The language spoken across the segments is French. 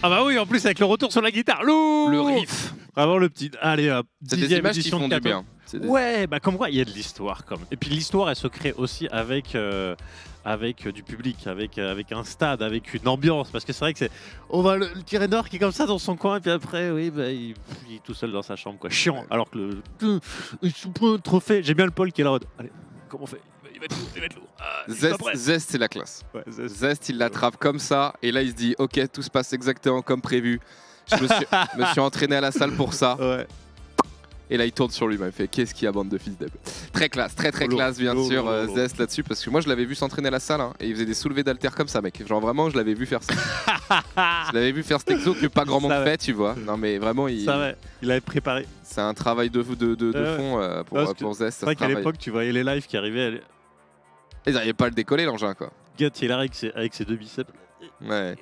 Ah bah oui, en plus avec le retour sur la guitare, lourd. Le riff. Vraiment le petit. Allez hop. C'est des images qui font du bien. Ouais, bah comme quoi, il y a de l'histoire comme. Et puis l'histoire, elle se crée aussi avec du public, avec un stade, avec une ambiance. Parce que c'est vrai que c'est. On va le Tyranor qui est comme ça dans son coin, et puis après, oui, bah, il est tout seul dans sa chambre, quoi. Chiant. Alors que le trophée, j'ai bien le Paul qui est là. Allez, comment on fait? Il va être lourd. Ah, Zest, c'est la classe. Ouais, Zest, il l'attrape comme ça, et là, il se dit ok, tout se passe exactement comme prévu. Je me suis entraîné à la salle pour ça. Ouais. Et là, il tourne sur lui-même. Il fait qu'est-ce qu'il y a, bande de fils d'eb. Très classe, très classe, bien sûr, Zest là-dessus. Parce que moi, je l'avais vu s'entraîner à la salle hein, et il faisait des soulevés d'halter comme ça, mec. Genre vraiment, je l'avais vu faire ça. Je l'avais vu faire cet exo que pas grand monde fait, tu vois. Non, mais vraiment, il avait préparé. C'est un travail de fond pour Zest. C'est vrai qu'à l'époque, tu voyais les lives qui arrivaient. Ils n'arrivaient pas à le décoller, l'engin, quoi. Gut, il est là avec ses deux biceps. Ouais.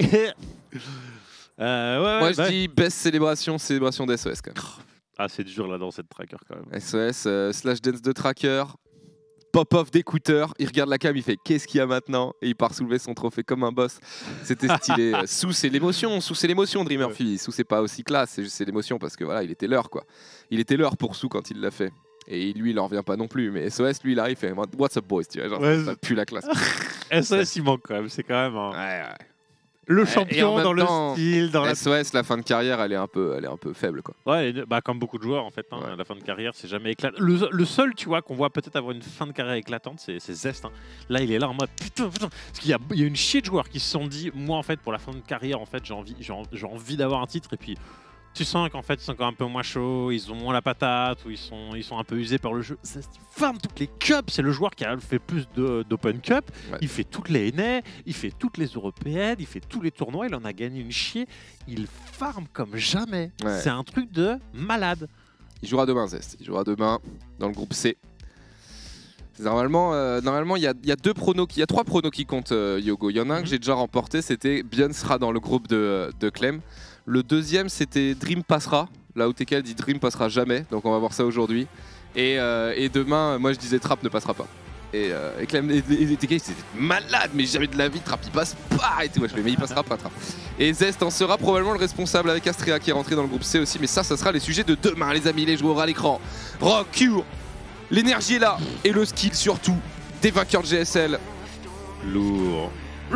Moi, je dis best célébration d'SOS, quand même. Ah, c'est dur là dans cette tracker quand même. SOS, slash dance de tracker, pop-off d'écouteur, il regarde la cam, il fait qu'est-ce qu'il y a maintenant? Et il part soulever son trophée comme un boss. C'était stylé. Sous c'est l'émotion, Dreamer Fee. Sous c'est pas aussi classe, c'est l'émotion parce que voilà, il était l'heure quoi. Il était l'heure pour Sous quand il l'a fait. Et lui, il en revient pas non plus. Mais SOS, lui, il arrive, il fait What's up boys, tu vois, genre ça pue la classe. SOS, il manque quand même, c'est quand même ouais. Le champion dans le style, dans SOS, la fin de carrière, elle est un peu faible, quoi. Ouais, bah comme beaucoup de joueurs en fait, hein, la fin de carrière, c'est jamais éclatant. Le seul, tu vois, qu'on voit peut-être avoir une fin de carrière éclatante, c'est Zest. Hein. Là, il est là en mode putain. Parce qu'il y a une chier de joueurs qui se sont dit, moi en fait, pour la fin de carrière, en fait, j'ai envie d'avoir un titre et puis. Tu sens qu'en fait ils sont encore un peu moins chauds, ils ont moins la patate, ou ils sont un peu usés par le jeu. Il farme toutes les cups, c'est le joueur qui a fait plus d'Open Cup, il fait toutes les NA, il fait toutes les européennes, il fait tous les tournois, il en a gagné une chier, il farme comme jamais. Ouais. C'est un truc de malade. Il jouera demain Zest, il jouera demain dans le groupe C. Normalement, il y a 3 pronos qui comptent Yogo. Il y en a un que j'ai déjà remporté, c'était Bion sera dans le groupe de Clem. Le deuxième, c'était Dream passera. Là où TK dit Dream passera jamais. Donc on va voir ça aujourd'hui. Et demain, moi je disais Trap ne passera pas. Et Clem et TK c'était malade, mais jamais de la vie, Trap il passe pas et tout. Ouais, mais il passera pas Trap. Et Zest en sera probablement le responsable avec Astrea qui est rentré dans le groupe C aussi. Mais ça sera les sujets de demain, les amis, les joueurs à l'écran. Rock, Cure, l'énergie est là. Et le skill surtout des vainqueurs de GSL. Lourd.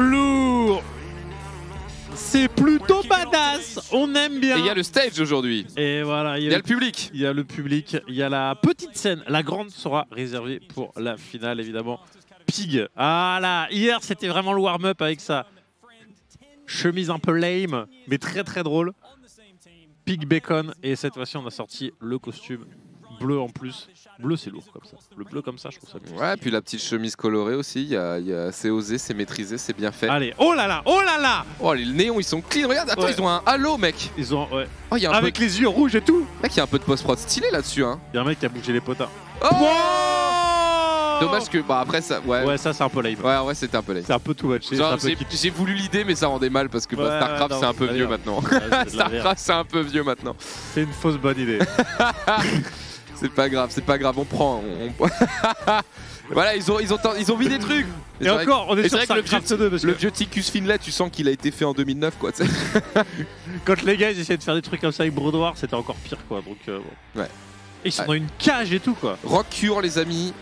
C'est plutôt badass, on aime bien. Et il y a le stage aujourd'hui. Et voilà, il y a le public. Il y a le public, il y a la petite scène. La grande sera réservée pour la finale, évidemment. Pig. Ah là, hier c'était vraiment le warm-up avec sa chemise un peu lame, mais très très drôle. Pig Bacon. Et cette fois-ci, on a sorti le costume bleu en plus. Bleu, c'est lourd comme ça. Le bleu comme ça, je trouve ça bien. Ouais, puis la petite chemise colorée aussi. C'est osé, c'est maîtrisé, c'est bien fait. Allez, oh là là, oh là là. Oh, les néons, ils sont clean. Regarde, attends, ils ont un halo, mec. Ils ont, ouais. Oh, y a avec les yeux rouges et tout. Mec, il y a un peu de post-prod stylé là-dessus. Hein. Il y a un mec qui a bougé les potards. Oh Dommage que, bah après ça, ouais ça c'est un peu lame. Ouais, c'était un peu lame. C'est un peu too much. J'ai voulu l'idée, mais ça rendait mal parce que Starcraft c'est un peu vieux maintenant. Starcraft c'est un peu vieux maintenant. C'est une fausse bonne idée. C'est pas grave, on prend. Voilà, ils ont mis des trucs. Et encore, on est sur Starcraft 2. Le vieux Ticus Finlay, tu sens qu'il a été fait en 2009, quoi. Quand les gars ils essayaient de faire des trucs comme ça avec Brodoir, c'était encore pire, quoi. Donc, ouais. Et ils sont dans une cage et tout, quoi. Rock Cure, les amis.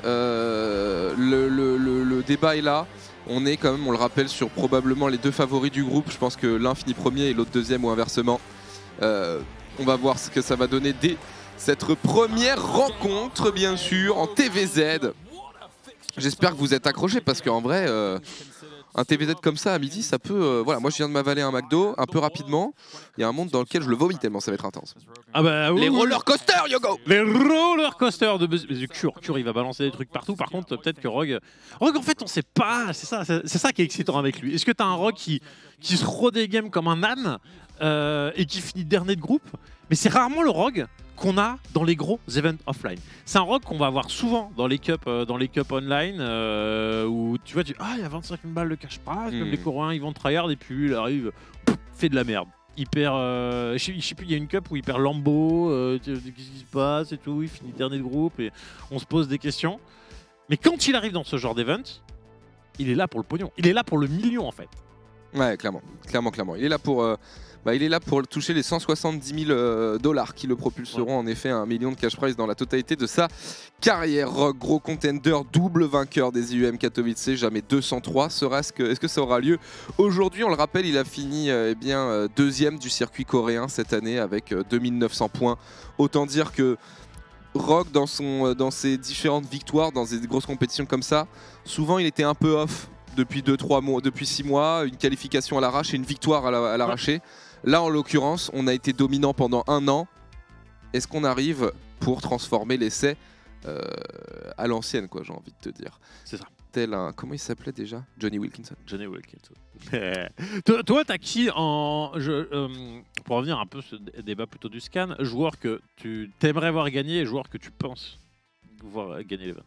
Le débat est là. On est quand même, on le rappelle, sur probablement les 2 favoris du groupe. Je pense que l'un finit premier et l'autre deuxième ou inversement. On va voir ce que ça va donner dès cette première rencontre, bien sûr, en TVZ. J'espère que vous êtes accrochés parce qu'en vrai, un TVZ comme ça à midi, ça peut... voilà, moi je viens de m'avaler un McDo un peu rapidement. Il y a un monde dans lequel je le vomis tellement ça va être intense. Ah bah, les roller coasters, Yogo. Les roller coasters de Cure, il va balancer des trucs partout. Par contre, peut-être que Rogue, en fait, on sait pas. C'est ça qui est excitant avec lui. Est-ce que t'as un Rogue qui se rôde des games comme un âne et qui finit dernier de groupe? Mais c'est rarement le Rogue qu'on a dans les gros events offline. C'est un rogue qu'on va avoir souvent dans les cups online où tu vois, il y a 25 000 balles de cash prize, comme les Coréens ils vont tryhard et puis il arrive, fait de la merde. Il perd, je sais plus, il y a une cup où il perd Lambeau, qu'est-ce qui se passe et tout, il finit dernier de groupe et on se pose des questions. Mais quand il arrive dans ce genre d'event, il est là pour le pognon, il est là pour le million en fait. Ouais, clairement. Il est là pour... Bah, il est là pour toucher les 170 000 $ qui le propulseront en effet à 1 million de cash prize dans la totalité de sa carrière. Rogue, gros contender, double vainqueur des IEM Katowice, jamais 203. Est-ce que ça aura lieu aujourd'hui? On le rappelle, il a fini deuxième du circuit coréen cette année avec 2900 points. Autant dire que Rogue, dans ses différentes victoires, dans des grosses compétitions comme ça, souvent il était un peu off depuis 2-3 mois, depuis 6 mois, une qualification à l'arrache et une victoire à l'arraché. Là, en l'occurrence, on a été dominant pendant 1 an. Est-ce qu'on arrive pour transformer l'essai à l'ancienne, quoi, j'ai envie de te dire. C'est ça. Tel un... Comment il s'appelait déjà? Johnny Wilkinson. Johnny Wilkinson. Toi, t'as qui en... pour revenir un peu ce débat plutôt du scan, joueur que tu t'aimerais voir gagner et joueur que tu penses voir gagner l'event?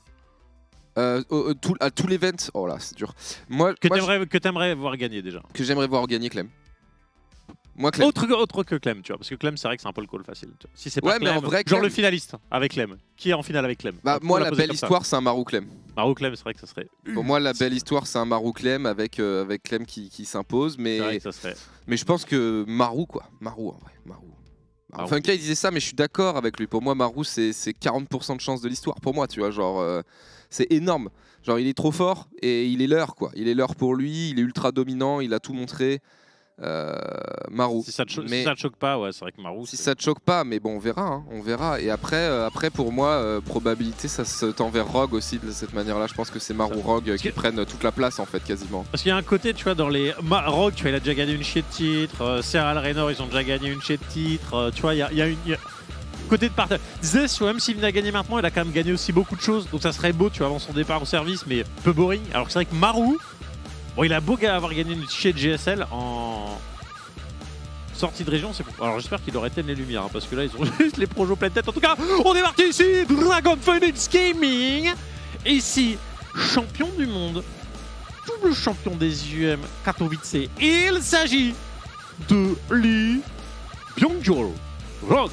À tout l'event, oh là, c'est dur. Que t'aimerais voir gagner déjà. Que j'aimerais voir gagner Clem. Moi, Clem. Autre que Clem, tu vois, parce que Clem, c'est vrai que c'est un peu le call facile. Tu vois. Si c'est pas ouais, Clem, mais en vrai, genre Clem... le finaliste avec Clem. Qui est en finale avec Clem? Bah, moi, la belle histoire, c'est un Marou Clem. Marou Clem, c'est vrai que ça serait. Pour moi, la belle histoire, c'est un Marou Clem avec Clem qui s'impose. Mais... C'est vrai que ça serait. Mais je pense que Marou, quoi. Marou, en vrai. Marou. Funka, il disait ça, mais je suis d'accord avec lui. Pour moi, Marou, c'est 40% de chance de l'histoire. Pour moi, tu vois, genre, c'est énorme. Genre, il est trop fort et il est l'heure, quoi. Il est l'heure pour lui, il est ultra dominant, il a tout montré. Marou. Si ça te choque pas, ouais, c'est vrai que Marou. Si ça te choque pas, mais bon, on verra, hein, on verra. Et après pour moi, probabilité, ça se tend vers Rogue aussi de cette manière-là. Je pense que c'est Marou Rogue qui prennent toute la place en fait, quasiment. Parce qu'il y a un côté, tu vois, dans les Rogue, tu vois, il a déjà gagné une chier de titre. Serral Raynor, ils ont déjà gagné une chier de titre. Tu vois, il y a une côté de partage. Disais, même s'il venait à gagner maintenant, il a quand même gagné aussi beaucoup de choses. Donc ça serait beau, tu vois, avant son départ au service, mais peu boring. Alors que c'est vrai que Marou. Bon, il a beau avoir gagné une chier de GSL en sortie de région, c'est bon. Alors j'espère qu'il aurait éteint les lumières, hein, parce que là, ils ont juste les projets pleine tête. En tout cas, on est parti ici, Dragon Phoenix Gaming. Ici, champion du monde, double champion des IEM Katowice. Il s'agit de Lee Byung-jul Rogue.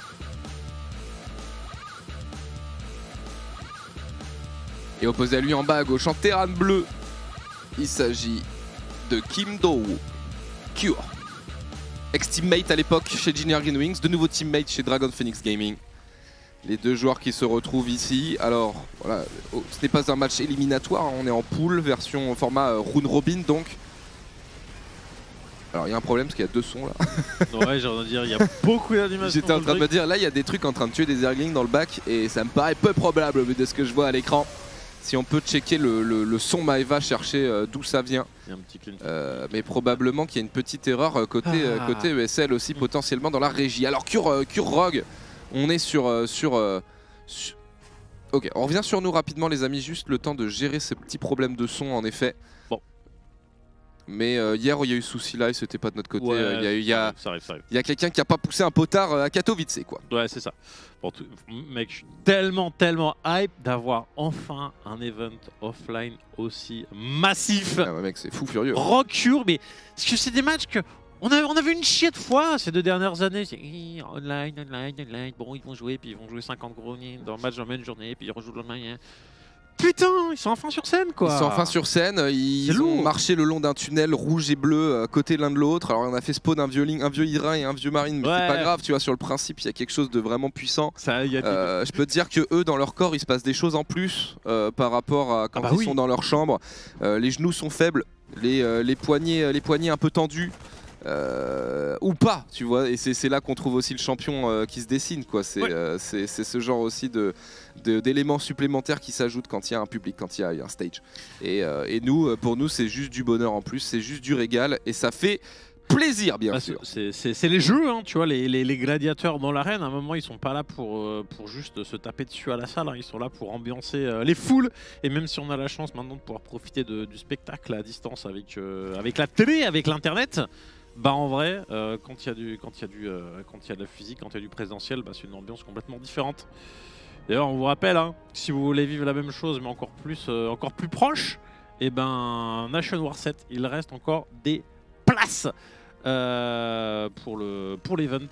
Et opposé à lui en bas à gauche, en terrain bleu, il s'agit de Kim Do-woo, Cure. Ex-teammate à l'époque chez Junior Green Wings, de nouveau teammate chez Dragon Phoenix Gaming. Les deux joueurs qui se retrouvent ici. Alors, voilà, ce n'est pas un match éliminatoire, on est en pool, version format round robin donc. Alors, il y a un problème parce qu'il y a 2 sons là. Ouais, j'ai envie de dire, il y a beaucoup d'animations. J'étais en train de me dire, là, il y a des trucs en train de tuer des Zerglings dans le back et ça me paraît peu probable vu de ce que je vois à l'écran. Si on peut checker le son Maeva, chercher d'où ça vient. Il y a un petit mais probablement qu'il y a une petite erreur côté ESL aussi potentiellement dans la régie. Alors Cure Rogue, on est sur... Ok, on revient sur nous rapidement les amis, juste le temps de gérer ces petits problèmes de son en effet. Bon. Mais hier il y a eu souci là et c'était pas de notre côté. Ouais, ça arrive. Il y a quelqu'un qui a pas poussé un potard à Katowice quoi. Ouais, c'est ça. Bon, mec, je suis tellement hype d'avoir enfin un event offline aussi massif. Ah ouais, mec, c'est fou furieux. Rogue Cure, mais c'est des matchs que on a vu une chier de fois ces 2 dernières années. C'est online. Bon, ils vont jouer, puis ils vont jouer 50 gros dans le match dans la même journée, puis ils rejouent le lendemain. Putain, ils sont enfin sur scène quoi. Ils sont enfin sur scène, ils ont marché le long d'un tunnel rouge et bleu côté l'un de l'autre. Alors on a fait spawn un vieux Hydra et un vieux Marine, mais c'est pas grave, tu vois, sur le principe il y a quelque chose de vraiment puissant. Je peux te dire que eux dans leur corps il se passe des choses en plus par rapport à quand ils sont dans leur chambre. Les genoux sont faibles, les poignets un peu tendus. Ou pas, tu vois, et c'est là qu'on trouve aussi le champion qui se dessine, quoi. C'est ce genre aussi d'éléments supplémentaires qui s'ajoutent quand il y a un public, quand il y a un stage. Et nous, pour nous, c'est juste du bonheur en plus, c'est juste du régal, et ça fait plaisir, bien sûr. C'est les jeux, hein, tu vois, les gladiateurs dans l'arène, à un moment, ils sont pas là pour juste se taper dessus à la salle, hein, ils sont là pour ambiancer les foules, et même si on a la chance maintenant de pouvoir profiter du spectacle à distance avec la télé, avec l'internet. Bah en vrai, quand il y a de la physique, quand il y a du présentiel, bah, c'est une ambiance complètement différente. D'ailleurs, on vous rappelle, hein, si vous voulez vivre la même chose, mais encore plus proche, et ben Nation War 7, il reste encore des places pour l'event.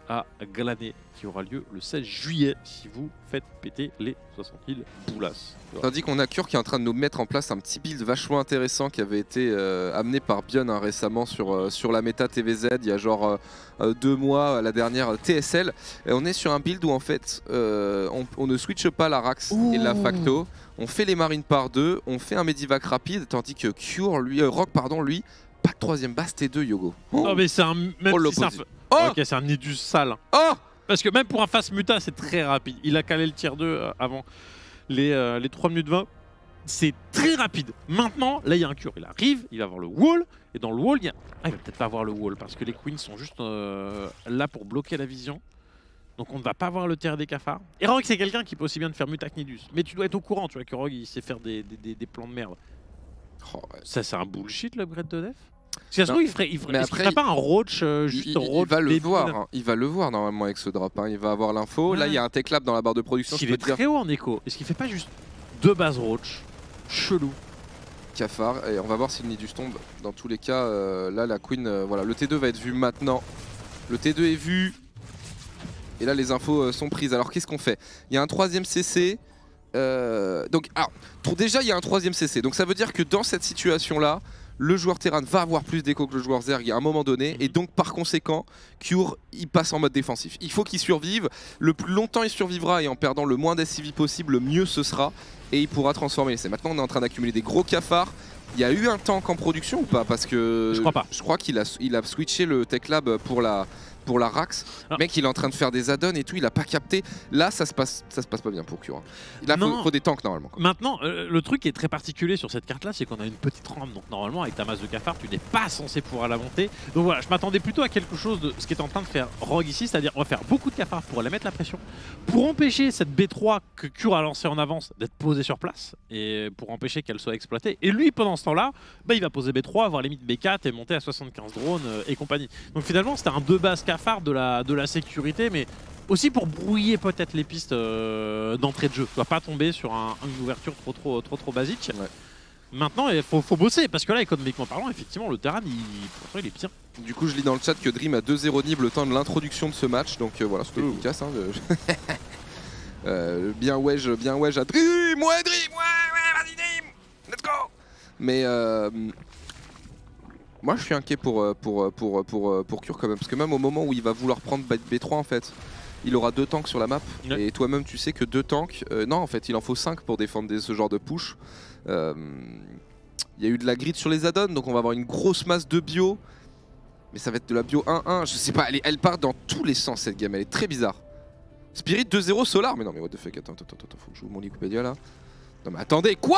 à glaner qui aura lieu le 16 juillet si vous faites péter les 60 000 boulasses. Tandis qu'on a Cure qui est en train de nous mettre en place un petit build vachement intéressant qui avait été amené par Bion récemment sur la méta TVZ il y a genre 2 mois à la dernière TSL. Et on est sur un build où en fait on ne switche pas la Rax et la Facto, on fait les marines par 2, on fait un Medivac rapide, tandis que Cure, Rogue pardon, lui, pas de troisième base T2 Yogo. Non mais c'est un... Même si c'est un... Oh ok, c'est un Nidus sale. Oh Parce que même pour un face muta, c'est très rapide. Il a calé le tier 2 avant les 3 minutes 20. C'est très rapide. Maintenant, là, il y a un Cure. Il arrive, il va avoir le wall. Et dans le wall, il y a... Ah, il va peut-être pas avoir le wall parce que les queens sont juste là pour bloquer la vision. Donc on ne va pas avoir le terre des cafards. Et Rogue, c'est quelqu'un qui peut aussi bien te faire mutak Nidus. Mais tu dois être au courant, tu vois, que Rogue, il sait faire des plans de merde. Oh, ouais. Ça, c'est un bullshit, l'upgrade de def. Parce que il ferait pas un roach juste roach. Il va le voir, hein. Il va le voir normalement avec ce drop. Hein. Il va avoir l'info. Ouais. Là, il y a un tech lab dans la barre de production. Il est très haut en écho. Est-ce qu'il fait pas juste 2 bases roach chelou? Cafard. Et on va voir si le Nidus tombe. Dans tous les cas, là, la Queen, voilà, le T2 va être vu maintenant. Le T2 est vu. Et là, les infos sont prises. Alors, qu'est-ce qu'on fait? Il y a un 3ème CC. Donc, alors, déjà, il y a un 3ème CC. Donc, ça veut dire que dans cette situation-là, le joueur Terran va avoir plus d'écho que le joueur Zerg à un moment donné. Et donc, par conséquent, Cure, il passe en mode défensif. Il faut qu'il survive. Le plus longtemps il survivra et en perdant le moins d'SCV possible, le mieux ce sera. Et il pourra transformer. Maintenant, on est en train d'accumuler des gros cafards. Il y a eu un tank en production ou pas? Parce que je crois pas. Je crois qu'il a switché le Tech Lab pour la Rax. Le mec, il est en train de faire des add-ons et tout, il a pas capté. Là, ça se passe pas bien pour Cure. Là, faut des tanks normalement. Quoi. Maintenant, le truc qui est très particulier sur cette carte-là, c'est qu'on a une petite rampe. Donc normalement, avec ta masse de cafards, tu n'es pas censé pouvoir la monter. Donc voilà, je m'attendais plutôt à quelque chose de ce qui est en train de faire Rogue ici, c'est-à-dire on va faire beaucoup de cafards pour aller mettre la pression, pour empêcher cette B3 que Cure a lancée en avance d'être posée sur place et pour empêcher qu'elle soit exploitée. Et lui, pendant ce temps-là, bah, il va poser B3, avoir limite B4 et monter à 75 drones et compagnie. Donc finalement, c'était un 2 bases cafards de la sécurité, mais aussi pour brouiller peut-être les pistes d'entrée de jeu. Tu vas pas tomber sur une ouverture trop basique. Ouais. Maintenant, il faut bosser, parce que là, économiquement parlant, effectivement, le Terran, il est bien. Du coup, je lis dans le chat que Dream a 2-0 nib le temps de l'introduction de ce match, donc voilà, c'était efficace. Hein, bien wedge à Dream, ouais, vas-y Dream, let's go. Mais moi, je suis inquiet pour Cure quand même, parce que même au moment où il va vouloir prendre B3, en fait, il aura 2 tanks sur la map. Ouais. Et toi-même, tu sais que 2 tanks, non, en fait, il en faut 5 pour défendre ce genre de push. Il y a eu de la grid sur les add-ons, donc on va avoir une grosse masse de bio. Mais ça va être de la bio 1-1, je sais pas, elle part dans tous les sens cette game, elle est très bizarre. Spirit 2-0 Solar, mais non mais what the fuck, attends, faut que je joue mon Wikipédia là. Non mais attendez, quoi?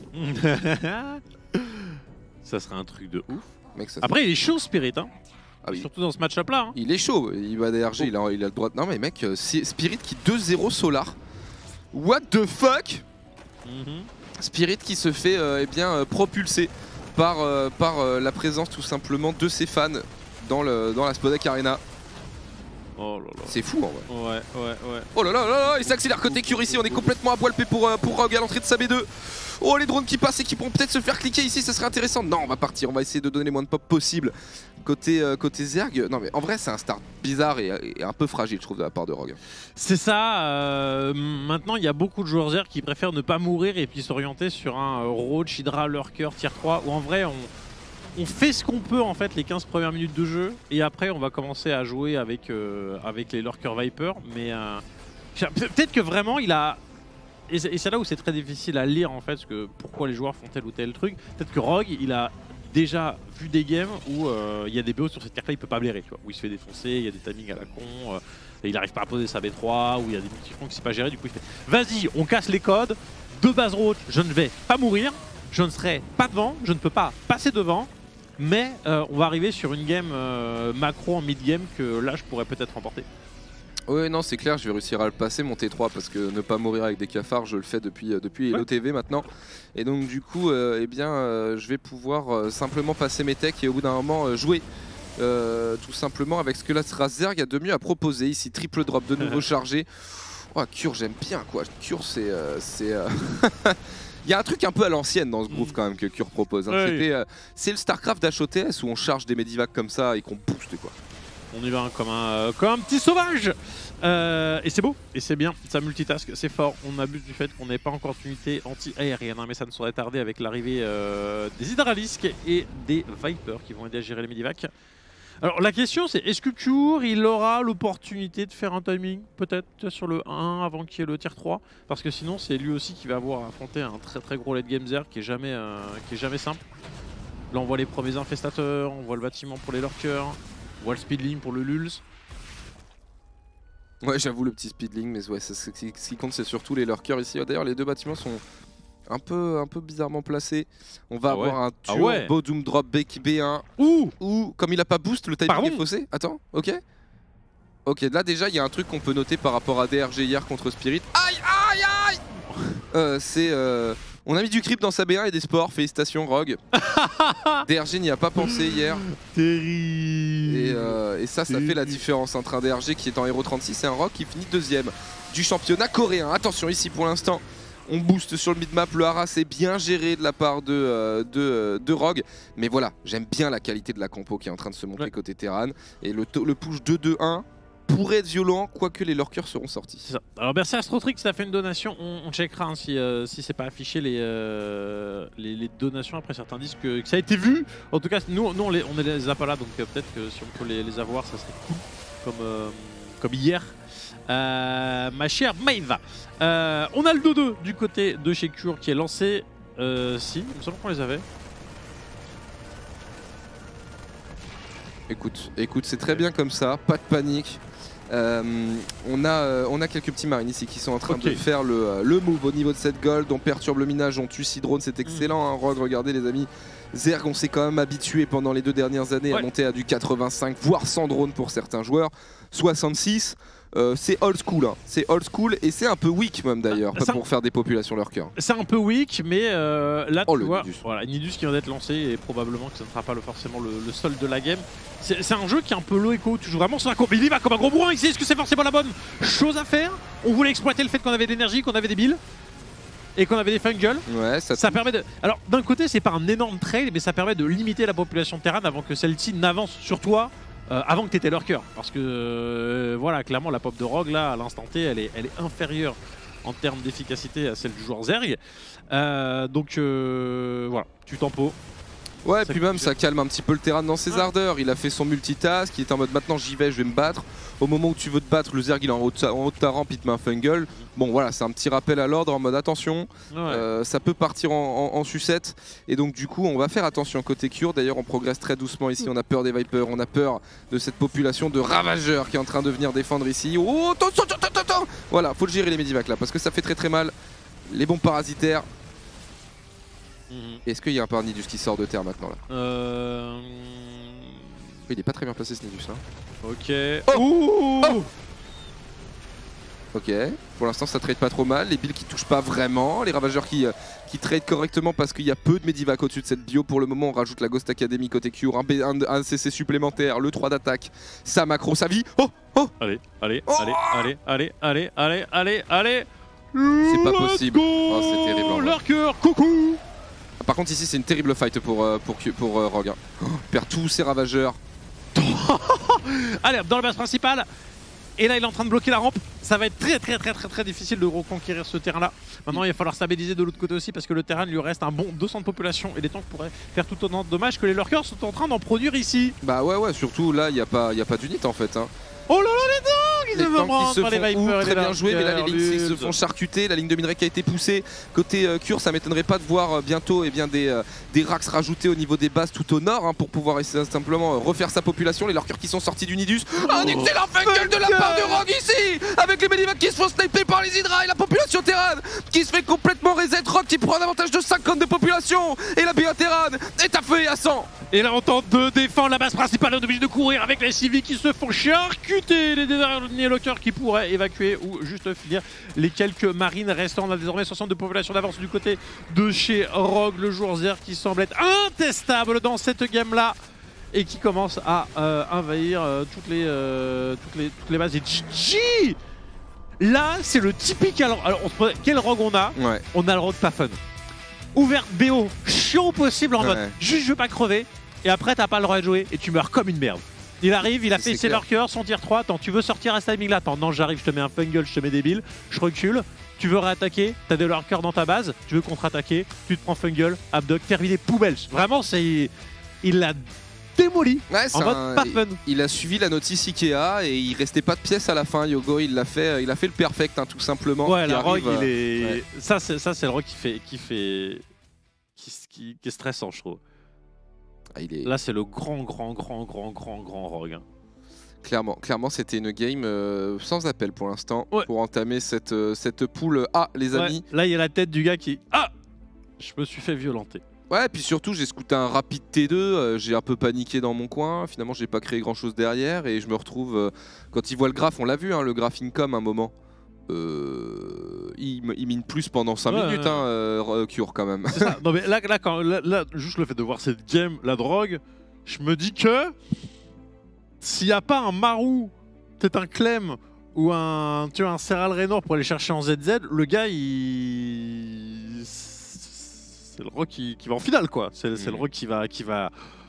Ça serait un truc de ouf. Mec, ça après il est chaud Spirit, hein. Ah oui. Surtout dans ce match-up là. Hein. Il est chaud, il va DRG, il a le droit de... Non mais mec, Spirit qui 2-0 Solar. What the fuck? Spirit qui se fait propulser par la présence tout simplement de ses fans dans la Spodek Arena. Oh là là. C'est fou en vrai. Ouais. Oh là là, il s'accélère côté Cure ici, on est complètement à poil pour Rogue à l'entrée de sa B2. Oh les drones qui passent et qui pourront peut-être se faire cliquer ici, ça serait intéressant. Non, on va partir, on va essayer de donner les moins de pop possible côté Zerg. Non mais en vrai c'est un start bizarre et un peu fragile je trouve de la part de Rogue. C'est ça, maintenant il y a beaucoup de joueurs Zerg qui préfèrent ne pas mourir et puis s'orienter sur un Roach, Hydra, Lurker, tier 3 où en vrai on fait ce qu'on peut en fait les 15 premières minutes de jeu et après on va commencer à jouer avec les Lurker Viper, mais peut-être que vraiment il a... Et c'est là où c'est très difficile à lire en fait, parce que pourquoi les joueurs font tel ou tel truc. Peut-être que Rogue, il a déjà vu des games où il y a des BO sur cette carte là, il peut pas blairer, tu vois, où il se fait défoncer, il y a des timings à la con, et il n'arrive pas à poser sa B3, où il y a des multifronts qui ne sait pas gérer, du coup il fait vas-y, on casse les codes, 2 bases roach, je ne vais pas mourir, je ne serai pas devant, je ne peux pas passer devant, mais on va arriver sur une game macro en mid-game que là je pourrais peut-être remporter. Oui, non, c'est clair, je vais réussir à le passer, mon T3, parce que ne pas mourir avec des cafards, je le fais depuis Hello TV maintenant. Et donc, du coup, je vais pouvoir simplement passer mes techs et au bout d'un moment jouer tout simplement avec ce que là sera Zerg a de mieux à proposer. Ici, triple drop de nouveau chargé. Oh, Cure, j'aime bien quoi. Cure, c'est. Il y a un truc un peu à l'ancienne dans ce groove quand même que Cure propose. Hein. C'est le StarCraft d'HOTS où on charge des Medivacs comme ça et qu'on booste quoi. On y va comme un petit sauvage. Et c'est beau, et c'est bien, ça multitask, c'est fort. On abuse du fait qu'on n'ait pas encore d'unité anti-aérienne, hein, mais ça ne saurait tarder avec l'arrivée des Hydralisques et des Vipers qui vont aider à gérer les Medivacs. Alors la question c'est, est-ce que Cure il aura l'opportunité de faire un timing peut-être sur le 1 avant qu'il y ait le tier 3? Parce que sinon c'est lui aussi qui va avoir à affronter un très gros late game Zerg qui est jamais simple. Là on voit les premiers infestateurs, on voit le bâtiment pour les lurkers, on voit le speedling pour le Lulz. Ouais, j'avoue le petit speedling, mais ouais, ce qui compte c'est surtout les lurkers ici. D'ailleurs les deux bâtiments sont un peu bizarrement placé. On va avoir un turbo Doom Drop B1. Ou comme il a pas boost, le timing est faussé. Attends, ok. Ok, là déjà il y a un truc qu'on peut noter par rapport à DRG hier contre Spirit. Aïe aïe aïe. On a mis du creep dans sa B1 et des sports, félicitations Rogue. DRG n'y a pas pensé hier. Terrible. Et ça fait la différence entre un DRG qui est en Hero 36 et un Rogue qui finit deuxième du championnat coréen. Attention ici pour l'instant. On booste sur le mid-map, le harass est bien géré de la part de Rogue. Mais voilà, j'aime bien la qualité de la compo qui est en train de se monter côté Terran. Et le push 2-2-1 pourrait être violent, quoique les lurkers seront sortis. Ça. Alors merci Astrotrix, ça fait une donation. On checkera hein, si c'est pas affiché les donations. Après certains disent que ça a été vu. En tout cas, nous on les a pas là, donc peut-être que si on peut les avoir, ça serait cool. Comme hier. Ma chère Maeva. On a le 2-2 du côté de chez Cure qui est lancé. Si, il me semble qu'on les avait. Écoute, c'est très bien comme ça, pas de panique. On a quelques petits marines ici qui sont en train de faire le move au niveau de cette gold. On perturbe le minage, on tue Sidrone, c'est excellent. Hein, Rogue, regardez les amis. Zerg, on s'est quand même habitué pendant les 2 dernières années à monter à du 85, voire 100 drones pour certains joueurs. 66, c'est old school, hein. C'est old school et c'est un peu weak même d'ailleurs pour faire des populations lurkers. C'est un peu weak, mais là tu vois, voilà, Nidus qui vient d'être lancé et probablement que ça ne sera pas forcément le sol de la game. C'est un jeu qui est un peu low echo, tu joues vraiment sur la courbe. Il y va comme un gros bourrin ici, est-ce que c'est forcément la bonne chose à faire? On voulait exploiter le fait qu'on avait de l'énergie, qu'on avait des billes et qu'on avait des fungles. Ouais, ça permet de... Alors d'un côté c'est pas un énorme trail, mais ça permet de limiter la population Terran avant que celle-ci n'avance sur toi. Avant que tu étais lurker, parce que voilà, clairement la pop de Rogue là à l'instant T elle est inférieure en termes d'efficacité à celle du joueur Zerg. Donc voilà, tu tempo. Ouais, et puis même ça calme un petit peu le Terran dans ses ardeurs. Il a fait son multitask, il est en mode maintenant j'y vais, je vais me battre. Au moment où tu veux te battre, le Zerg il est en haut de ta rampe, il te met un fungle. Bon voilà, c'est un petit rappel à l'ordre en mode attention, ça peut partir en sucette. Et donc du coup on va faire attention côté Cure. D'ailleurs on progresse très doucement ici, on a peur des Vipers, on a peur de cette population de ravageurs qui est en train de venir défendre ici. Oh, attends. Voilà, faut le gérer les Medivacs là, parce que ça fait très mal. Les bombes parasitaires. Est-ce qu'il y a un Nidus qui sort de terre maintenant là Il est pas très bien placé ce Nidus là. Ok. Ok, pour l'instant ça trade pas trop mal, les builds qui touchent pas vraiment, les ravageurs qui trade correctement parce qu'il y a peu de Medivac au-dessus de cette bio. Pour le moment on rajoute la Ghost Academy côté Cure, un CC supplémentaire, le 3 d'attaque, sa macro, sa vie. Allez. C'est pas possible. Oh, c'est terrible. Lurker, coucou. Par contre ici c'est une terrible fight pour Rogue. Il perd tous ses ravageurs. Allez, dans la base principale. Et là il est en train de bloquer la rampe. Ça va être très difficile de reconquérir ce terrain là. Maintenant il va falloir stabiliser de l'autre côté aussi, parce que le terrain lui reste un bon 200 de population et les tanks pourraient faire tout autant de dommages que les lurkers sont en train d'en produire ici. Bah ouais, surtout là il n'y a pas d'unité en fait hein. Oh là là, les tanks qui se font très bien jouer, mais là les lignes se font charcuter, la ligne de minerai qui a été poussée. Côté Cure, ça m'étonnerait pas de voir bientôt des racks rajoutés au niveau des bases tout au nord hein, pour pouvoir essayer simplement refaire sa population. Les lurkers qui sont sortis du Nidus. Un excellent fungle de la part de Rogue ici, avec les Medivacs qui se font sniper par les Hydra et la population Terran qui se fait complètement reset. Rogue qui prend un avantage de 50 de population et la BA Terran est à feu et à 100. Et là on tente de défendre la base principale, on est obligé de courir avec les civils qui se font charcuter, les derniers lockers qui pourraient évacuer ou juste finir les quelques marines restants. On a désormais 60 de population d'avance du côté de chez Rogue, le joueur Zerg qui semble être intestable dans cette game là et qui commence à envahir toutes les bases. Et GG. Là c'est le typique, alors quel Rogue on a? On a le Rogue pas fun. Ouverte BO, chiant possible en mode juste je veux pas crever, et après t'as pas le droit de jouer et tu meurs comme une merde. Il arrive, il a C'est fait ses clair. lurkers, son tier 3. Attends, tu veux sortir à ce timing là? Attends, non, j'arrive, je te mets un fungle, je te mets des billes, je recule. Tu veux réattaquer, t'as des lurkers dans ta base, tu veux contre-attaquer, tu te prends fungle, abduck, terminé, poubelle. Vraiment, c'est. Il l'a démoli Ouais, c'est en mode pas fun. il a suivi la notice Ikea et il restait pas de pièces à la fin. Yogo, il a fait le perfect, hein, tout simplement. Ouais, qui la arrive, rogue, il est. ouais. Ça, c'est le rogue qui est stressant, je trouve. Ah, il est... Là, c'est le grand rogue. Hein. Clairement, c'était une game sans appel pour l'instant Ouais. pour entamer cette poule A, les Ouais, amis. là, il y a la tête du gars qui. Ah! Je me suis fait violenter. Ouais, puis surtout, j'ai scouté un rapide T2, j'ai un peu paniqué dans mon coin. Finalement, j'ai pas créé grand chose derrière et je me retrouve. Quand il voit le graphe, on l'a vu, hein, le graphe income un moment. Il mine plus pendant 5 Ouais, minutes, ouais. hein, Cure quand même. C'est ça. Non, mais là, juste le fait de voir cette game, la drogue, je me dis que s'il n'y a pas un Marou, peut-être un Clem ou un Serral Raynor pour aller chercher en ZZ, le gars, c'est le rock qui va en finale, quoi. C'est le rock qui va. Qui a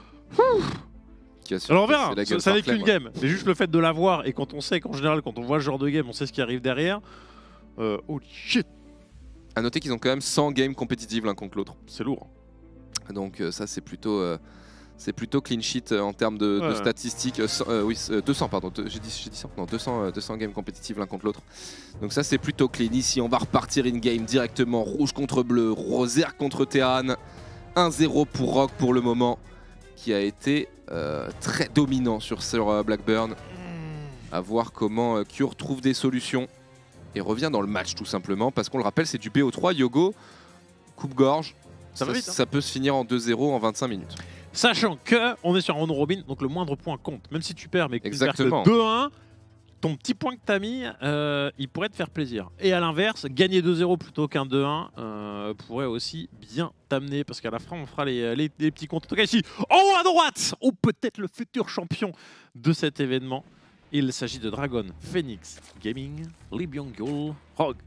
su Alors on casser verra, la gueule ça par n'est Clem, qu'une ouais. game. Mais juste le fait de la voir et quand on sait qu'en général, quand on voit ce genre de game, on sait ce qui arrive derrière. Oh shit, À noter qu'ils ont quand même 100 games compétitives l'un contre l'autre. c'est lourd. Donc ça c'est plutôt clean sheet en termes de Ouais. statistiques. 200 pardon, j'ai dit 100, non 200 games compétitives l'un contre l'autre. Donc ça c'est plutôt clean. Ici on va repartir in game directement, rouge contre bleu, Rosaire contre Terran. 1-0 pour Rock pour le moment, qui a été très dominant sur Blackburn. À voir comment Cure trouve des solutions et revient dans le match tout simplement, parce qu'on le rappelle c'est du BO3. Yogo, coupe-gorge. Ça va vite, hein. Ça peut se finir en 2-0 en 25 minutes. Sachant que on est sur un round robin, donc le moindre point compte. Même si tu perds, mais que tu perds que Exactement. 2-1, ton petit point que tu as mis, il pourrait te faire plaisir. Et à l'inverse, gagner 2-0 plutôt qu'un 2-1 pourrait aussi bien t'amener, parce qu'à la fin, on fera les petits comptes. En tout cas, ici, en haut à droite, ou peut-être le futur champion de cet événement. Il s'agit de Dragon Phoenix Gaming, Lee Byung-gul, Rogue.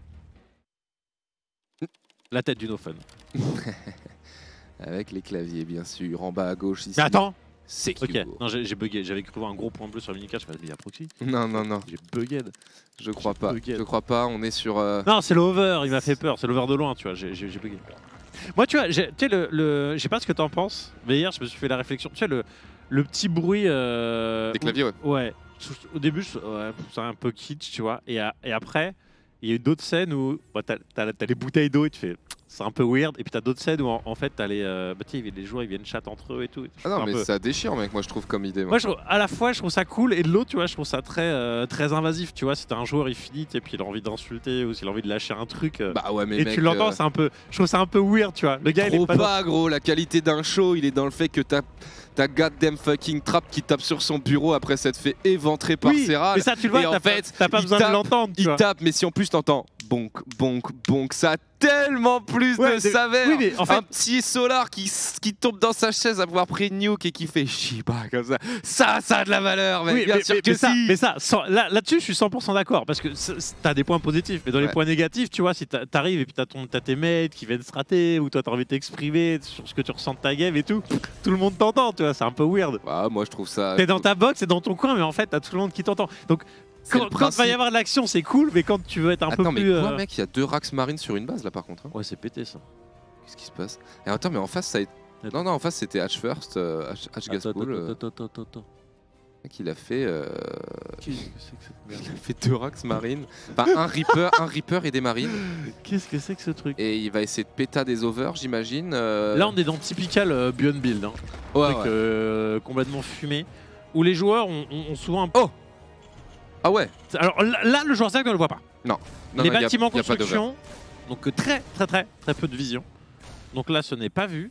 La tête du no fun. Avec les claviers, bien sûr, en bas à gauche ici. Mais attends. C'est Ok, Hugo. non, j'ai bugué, j'avais cru voir un gros point bleu sur le mini-card, je me suis dit, proxy. Non, J'ai bugué. je crois pas. bugué. Je crois pas, on est sur... Non, c'est l'over, il m'a fait peur, c'est l'over de loin, tu vois, j'ai bugué. Moi, tu vois, tu sais, je sais pas ce que t'en penses, mais hier, je me suis fait la réflexion, tu sais, le petit bruit... Des claviers, ouais. Ouais, au début, c'est un peu kitsch, tu vois, et après, il y a eu d'autres scènes où bah, t'as les bouteilles d'eau et tu fais... C'est un peu weird, et puis t'as d'autres scènes où en fait t'as les joueurs ils viennent chat entre eux et tout. Ah non, Un mais peu. ça déchire, mec, moi je trouve comme idée. Moi, à la fois, je trouve ça cool, et de l'autre, tu vois, je trouve ça très invasif. Tu vois, si t'as un joueur, il finit, et puis il a envie d'insulter, ou s'il a envie de lâcher un truc, Bah ouais, mais et mec, tu l'entends, c'est un peu. Je trouve ça un peu weird, tu vois. Le gars, il trop est pas. pas, gros. La qualité d'un show, il est dans le fait que t'as goddamn fucking trap qui tape sur son bureau après s'être fait éventrer par Oui, Serral. mais ça, tu le vois, Et en fait, t'as pas il besoin de tape, l'entendre. tu Il vois. tape, mais si en plus t'entends bonk, bonk, bonk, ça a tellement plus Ouais, de saveur. oui, mais en fait- Un petit Solar qui tombe dans sa chaise après avoir pris une nuke et qui fait Shiba comme ça. Ça a de la valeur, mec. Oui, Bien sûr que si. mais ça, là-dessus, je suis 100% d'accord, parce que t'as des points positifs, mais dans les Ouais. points négatifs, tu vois, si t'arrives et puis t'as tes mates qui viennent se rater, ou toi t'as envie de t'exprimer sur ce que tu ressens de ta game et tout le monde t'entend, tu vois, c'est un peu weird. Ah, moi je trouve ça. T'es dans ta box, c'est dans ton coin, mais en fait, t'as tout le monde qui t'entend. Donc, C'est le quand il va y principe. avoir de l'action, c'est cool, mais quand tu veux être un Attends, peu mais plus. quoi, mec, il y a 2 Rax Marines sur une base là par contre. Hein. Ouais, c'est pété ça. Qu'est-ce qui se passe? Et attends, mais en face, ça a été. Non, en face, c'était H First, H Gaspool. Attends. Mec, il a fait. Qu'est-ce que c'est que cette merde? Il a fait 2 Rax Marines. Enfin, un Reaper et des Marines. Qu'est-ce que c'est que ce truc? Et il va essayer de péta des overs, j'imagine. Là, on est dans typical Beyond Build. Hein. ouais, Truc, ouais. complètement fumé. Où les joueurs ont souvent un peu. Oh Ah ouais. Alors là, le joueur 5 ne le voit pas. Non, Les non, y a- bâtiments y a pas d'over. construction, donc très peu de vision. Donc là, ce n'est pas vu.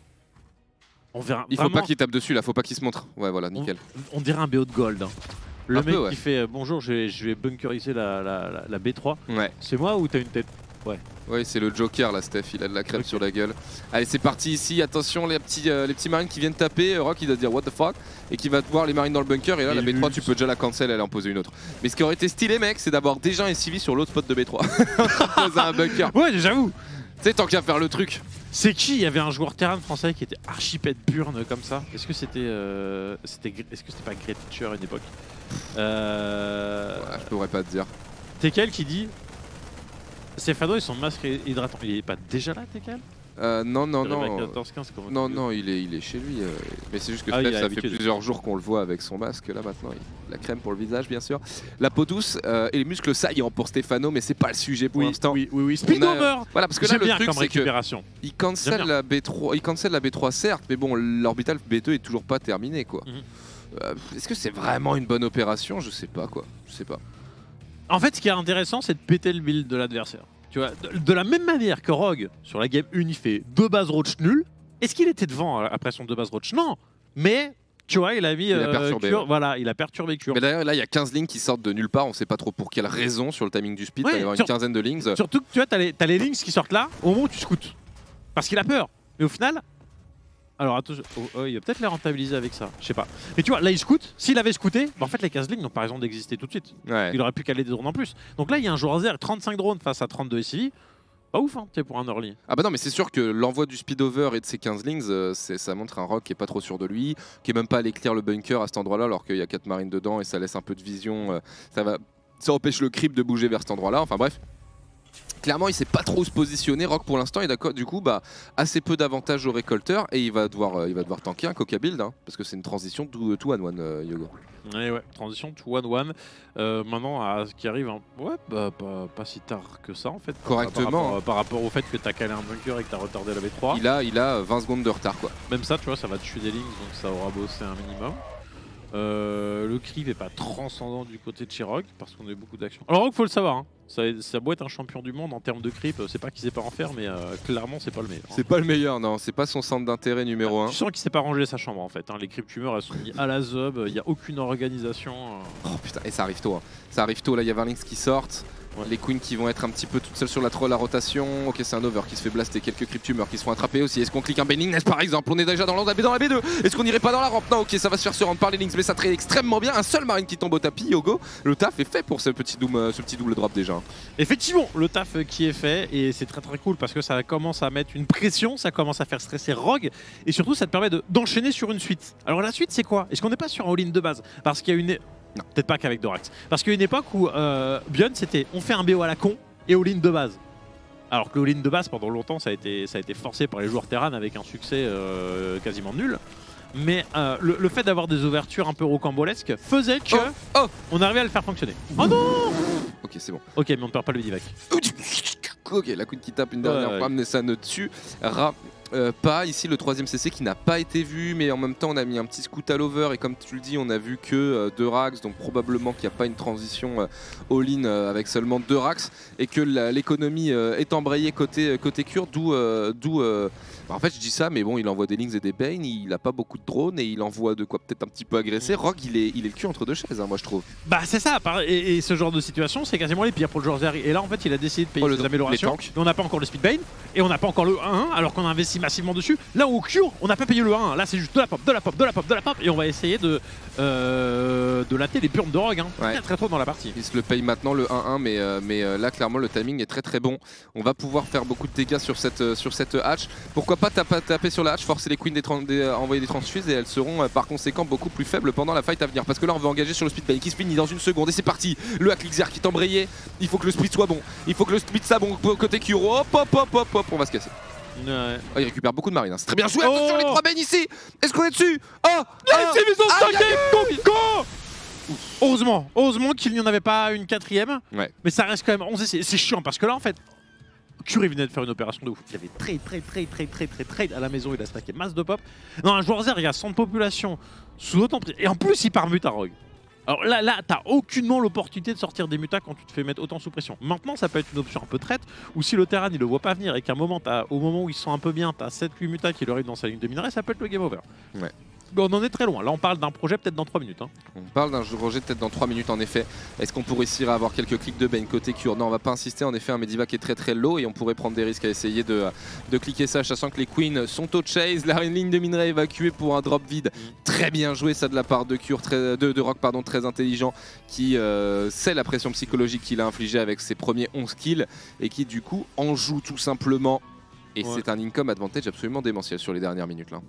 On verra. Il faut vraiment, pas qu'il tape dessus là, faut pas qu'il se montre. Ouais, voilà, nickel. on dirait un BO de gold. Hein. Le Un mec peu, ouais. qui fait bonjour, je vais bunkeriser la B3. Ouais. C'est moi ou t'as une tête? Ouais, c'est le Joker là, Steph, il a de la crème sur la gueule. Allez, c'est parti ici, attention les petits marines qui viennent taper, Rock il doit dire what the fuck, et qui va voir les marines dans le bunker, et là Et la B3 luxe. tu peux déjà la cancel, elle en poser une autre. Mais ce qui aurait été stylé mec, c'est d'avoir déjà un CV sur l'autre spot de B3. Poser un bunker. Ouais, j'avoue. Tu sais, tant qu'à faire le truc. C'est qui? Il y avait un joueur terrain français qui était archipède burn comme ça. Est-ce que c'était pas Great Teacher à une époque? Voilà, je pourrais pas te dire. Tekel qui dit Stéphano et son masque hydratant. Il est pas déjà là, Tekel? Non, non, Il arrive non. à 14-15, comment Non, tu veux. non, il est chez lui. Mais c'est juste que Ah, il Steph, a ça fait l'habitude. plusieurs jours qu'on le voit avec son masque. Là maintenant, la crème pour le visage, bien sûr. La peau douce et les muscles saillants pour Stéphano, mais c'est pas le sujet pour Oui, l'instant. oui. Speed On a- over. Voilà, parce que là, J'aime le bien truc, comme c'est que récupération. il J'aime cancel bien. la B3, il cancel la B3 certes, mais bon, l'orbital B2 est toujours pas terminé, quoi. Est-ce que c'est vraiment une bonne opération? Je sais pas, quoi. Je sais pas. En fait, ce qui est intéressant, c'est de péter le build de l'adversaire. Tu vois, de la même manière que Rogue, sur la game 1, il fait 2 bases roach nul. Est-ce qu'il était devant après son 2 bases roach? Non. Mais, tu vois, il a mis Il a perturbé, Cure, ouais. voilà, il a perturbé Cure. Mais d'ailleurs, là, il y a 15 lignes qui sortent de nulle part. On sait pas trop pour quelle raison sur le timing du speed. Ouais, Il va y avoir une sur- quinzaine de lignes. Surtout que tu vois, t'as les links qui sortent là, au moment où tu scoutes. Parce qu'il a peur. Mais au final... Alors, attends, il va peut-être les rentabiliser avec ça. Je sais pas. Mais tu vois, là, il scoute. S'il avait scouté, bah, en fait, les 15 lignes n'ont pas raison d'exister tout de suite. Ouais. Il aurait pu caler des drones en plus. Donc là, il y a un joueur zéro, 35 drones face à 32 SCV. Pas ouf, hein, pour un early. Ah bah non, mais c'est sûr que l'envoi du speed over et de ces 15 lignes, ça montre un Rock qui est pas trop sûr de lui, qui est même pas allé clear le bunker à cet endroit-là alors qu'il y a 4 marines dedans et ça laisse un peu de vision. Ça empêche le creep de bouger vers cet endroit-là. Enfin bref. Clairement, il sait pas trop où se positionner. Rock pour l'instant, il a du coup assez peu d'avantages au récolteur et il va devoir tanker un Coca build parce que c'est une transition to 1-1 Yogo. Ouais, transition to 1-1. Maintenant, à ce qui arrive, hein, ouais, pas si tard que ça en fait. Correctement. Par rapport au fait que t'as calé un bunker et que t'as retardé la B3. Il a 20 secondes de retard quoi. Même ça, tu vois, ça va tuer des lignes, donc ça aura bossé un minimum. Le creep est pas transcendant du côté de Chirog parce qu'on a eu beaucoup d'actions. Alors Rogue, faut le savoir, hein, ça a beau être un champion du monde en termes de creep, c'est pas qu'il sait pas en faire, mais clairement c'est pas le meilleur. Hein. C'est pas le meilleur, non, c'est pas son centre d'intérêt numéro 1. Tu sens qu'il sait pas ranger sa chambre en fait, hein. Les creep tumeurs elles sont mis à la zob, il y a aucune organisation. Oh putain, et ça arrive tôt. Hein. Ça arrive tôt, là il y a Varlings qui sortent. Ouais. Les queens qui vont être un petit peu toutes seules sur la troll à rotation. Ok, c'est un over qui se fait blaster. Quelques cryptumeurs qui se font attraper aussi. Est-ce qu'on clique un Benning par exemple? On est déjà dans la B2. Est-ce qu'on irait pas dans la rampe? Non, ok, ça va se faire se rendre par les links, mais ça traite extrêmement bien. Un seul marine qui tombe au tapis, Yogo. Le taf est fait pour ce petit double drop déjà. Effectivement, le taf qui est fait et c'est très très cool parce que ça commence à mettre une pression, ça commence à faire stresser Rogue et surtout ça te permet d'enchaîner sur une suite. Alors la suite c'est quoi? Est-ce qu'on n'est pas sur un all-in de base? Parce qu'il y a une... Non, peut-être pas qu'avec Dorax. Parce qu'il y a une époque où Björn c'était on fait un BO à la con et all-in de base. Alors que all-in de base pendant longtemps ça a été forcé par les joueurs Terran avec un succès quasiment nul. Mais le fait d'avoir des ouvertures un peu rocambolesques faisait que on arrivait à le faire fonctionner. Oh non! Ok, c'est bon. Ok, mais on ne perd pas le Vidivac. Ok, la coude qui tape une dernière fois, mais ça ne tuera pas. Ici, le 3ème CC qui n'a pas été vu, mais en même temps, on a mis un petit scout à l'over. Et comme tu le dis, on a vu que 2 Rax, donc probablement qu'il n'y a pas une transition all-in avec seulement 2 Rax. Et que l'économie est embrayée côté Kurt, d'où. En fait, je dis ça, mais bon, il envoie des Lynx et des Bane, il a pas beaucoup de drones et il envoie de quoi peut-être un petit peu agresser. Rogue, il est le cul entre deux chaises, hein, moi je trouve. Bah c'est ça, et ce genre de situation, c'est quasiment les pires pour le joueur Zeri. Et là, en fait, il a décidé de payer ses améliorations. Mais on n'a pas encore le Speed Bane, et on n'a pas encore le 1-1, alors qu'on a investi massivement dessus. Là, au Cure, on n'a pas payé le 1-1. Là, c'est juste de la pop, et on va essayer de latter les burnes de Rogue, hein. Ouais. Très tôt dans la partie. Il se le paye maintenant le 1-1, mais là clairement le timing est très très bon. On va pouvoir faire beaucoup de dégâts sur cette hatch. Pourquoi pas taper sur la hatch, forcer les queens à envoyer des transfuses et elles seront par conséquent beaucoup plus faibles pendant la fight à venir. Parce que là on va engager sur le speed bane qui se finit dans une seconde et c'est parti. Le hack Lixer qui est embrayé. Il faut que le speed soit bon. Il faut que le speed soit bon côté Kuro. Hop, on va se casser. Ouais. Oh, il récupère beaucoup de marines, hein. C'est très bien joué. Attention les 3 banes ici. Est-ce qu'on est dessus? Heureusement qu'il n'y en avait pas une 4ème, ouais. Mais ça reste quand même 11 et c'est chiant parce que là en fait Curie venait de faire une opération de ouf. Il avait trade à la maison, il a stacké masse de pop. Non, un joueur Zer, il a 100 de population sous autant de... Et en plus il part mute à Rogue. Alors là t'as aucunement l'opportunité de sortir des mutas quand tu te fais mettre autant sous pression. Maintenant ça peut être une option un peu traite, ou si le Terran il le voit pas venir et qu'à un moment, au moment où ils sont un peu bien, t'as 7-8 mutas qui leur arrivent dans sa ligne de minerai, ça peut être le game over. Ouais. On en est très loin, là on parle d'un projet peut-être dans 3 minutes. Hein. On parle d'un projet peut-être dans 3 minutes en effet. Est-ce qu'on pourrait réussir à avoir quelques clics de Bane côté Cure? Non, on va pas insister, en effet un Medivac est très très low et on pourrait prendre des risques à essayer de cliquer ça, sachant que les queens sont au chase, la ligne de minerai évacuée pour un drop vide. Très bien joué ça de la part de Cure, de Rock pardon, très intelligent, qui sait la pression psychologique qu'il a infligée avec ses premiers 11 kills et qui du coup en joue tout simplement Et c'est un income advantage absolument démentiel sur les dernières minutes là.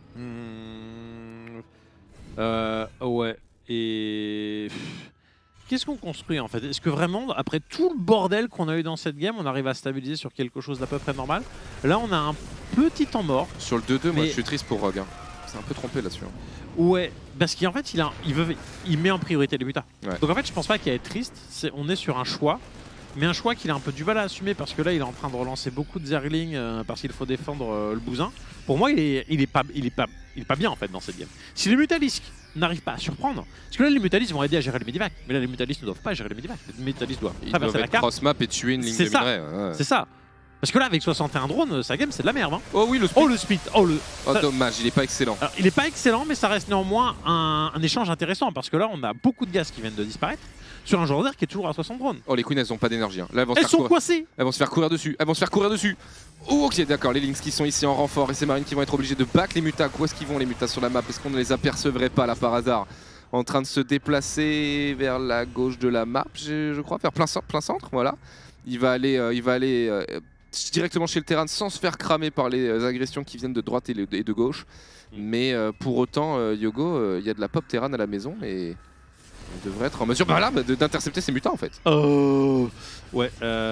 Ouais. Et qu'est-ce qu'on construit en fait? Est-ce que vraiment, après tout le bordel qu'on a eu dans cette game, on arrive à stabiliser sur quelque chose d'à peu près normal? Là, on a un petit temps mort. Sur le 2-2, moi je suis triste pour Rogue. Hein. C'est un peu trompé là-dessus. Ouais, parce qu'en fait, il met en priorité les mutas. Ouais. Donc en fait, je pense pas qu'il y ait triste. On est sur un choix. Mais un choix qu'il a un peu du mal à assumer parce que là, il est en train de relancer beaucoup de Zergling parce qu'il faut défendre le bousin. Pour moi, il est pas bien en fait dans cette game. Si les Mutalisques n'arrivent pas à surprendre, parce que là, les Mutalisques vont aider à gérer les Medivacs. Mais là, les Mutalisques ne doivent pas gérer les Medivacs. Les Mutalisques doivent traverser la carte. Cross-map et tuer une ligne de minerai. Ouais. C'est ça. Parce que là, avec 61 drones, sa game, c'est de la merde. Hein. Oh oui, le split. Oh, le split. Oh, dommage, il est pas excellent. Alors, il est pas excellent, mais ça reste néanmoins un échange intéressant parce que là, on a beaucoup de gaz qui viennent de disparaître sur un joueur d'air qui est toujours à 60 drones. Oh, les queens, elles ont pas d'énergie. Hein. Là, elles sont coincées. Elles vont se faire courir dessus. Oh, ok, d'accord, les Lynx qui sont ici en renfort et ces marines qui vont être obligés de back les mutas. Où est-ce qu'ils vont les mutas sur la map? Est-ce qu'on ne les apercevrait pas là par hasard? En train de se déplacer vers la gauche de la map, je crois, vers plein centre, voilà. Il va aller directement chez le terrain sans se faire cramer par les agressions qui viennent de droite et de gauche. Mais pour autant, Yogo, il y a de la pop terrain à la maison et on devrait être en mesure d'intercepter ces mutants en fait. Ouais.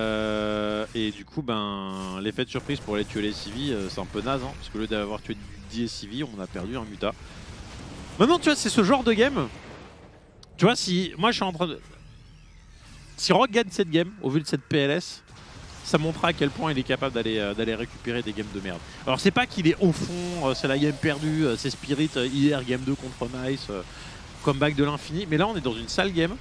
Et du coup, l'effet de surprise pour aller tuer les CV, c'est un peu naze. Hein, parce que au lieu d'avoir tué 10 CV, on a perdu un muta. Maintenant, tu vois, c'est ce genre de game. Tu vois, si moi je suis en train de. Si Rogue gagne cette game, au vu de cette PLS, ça montrera à quel point il est capable d'aller récupérer des games de merde. Alors c'est pas qu'il est au fond, c'est la game perdue, c'est Spirit hier, game 2 contre Nice, comeback de l'infini, mais là on est dans une sale game.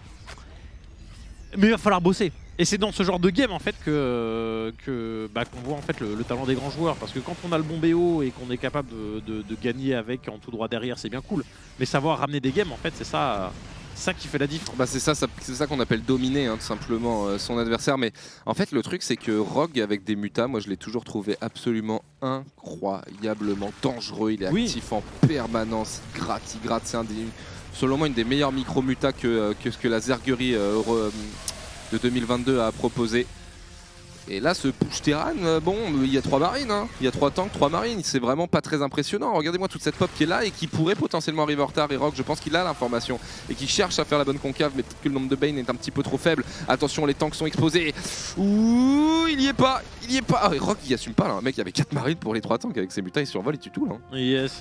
Mais il va falloir bosser. Et c'est dans ce genre de game en fait qu'on voit en fait le talent des grands joueurs. Parce que quand on a le bon BO et qu'on est capable de gagner avec en tout droit derrière, c'est bien cool. Mais savoir ramener des games en fait, c'est ça qui fait la diff. C'est ça qu'on appelle dominer hein, tout simplement son adversaire. Mais en fait le truc c'est que Rogue avec des mutas, moi je l'ai toujours trouvé absolument incroyablement dangereux. Il est actif en permanence, il gratte. C'est selon moi une des meilleures micro-mutas que ce que la Zergerie de 2022 a proposé. Et là ce push Terran, il y a 3 marines, hein. Il y a 3 tanks, 3 marines, c'est vraiment pas très impressionnant. Regardez-moi toute cette pop qui est là et qui pourrait potentiellement arriver en retard. Et Rogue, je pense qu'il a l'information et qui cherche à faire la bonne concave, mais peut-être que le nombre de Bane est un petit peu trop faible. Attention, les tanks sont exposés. Ouh, il y est pas. Ah, et Rogue il assume pas là, un mec il y avait 4 marines pour les 3 tanks avec ses mutants, il survole, il tue tout là. Hein. Yes.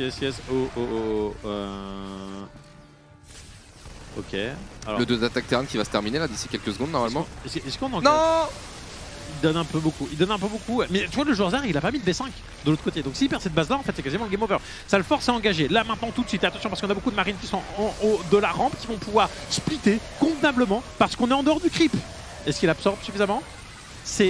Ok. Alors... Le 2 d'attaque Terran qui va se terminer là d'ici quelques secondes normalement. Est-ce qu'on en... Non. Il donne un peu beaucoup. Mais tu vois, le joueur Zer, il a pas mis de B5 de l'autre côté. Donc s'il perd cette base là, en fait, c'est quasiment le game over. Ça le force à engager. Là maintenant tout de suite, attention parce qu'on a beaucoup de marines qui sont en haut de la rampe qui vont pouvoir splitter convenablement parce qu'on est en dehors du creep. Est-ce qu'il absorbe suffisamment? C'est